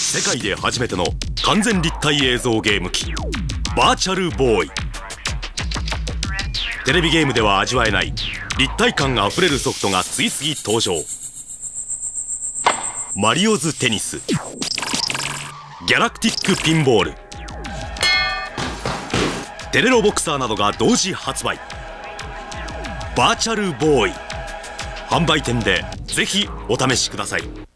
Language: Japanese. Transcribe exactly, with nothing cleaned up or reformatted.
世界で初めての完全立体映像ゲーム機バーチャルボーイ。テレビゲームでは味わえない立体感あふれるソフトが次々登場。マリオズテニス、ギャラクティックピンボール、テレロボクサーなどが同時発売。バーチャルボーイ、販売店でぜひお試しください。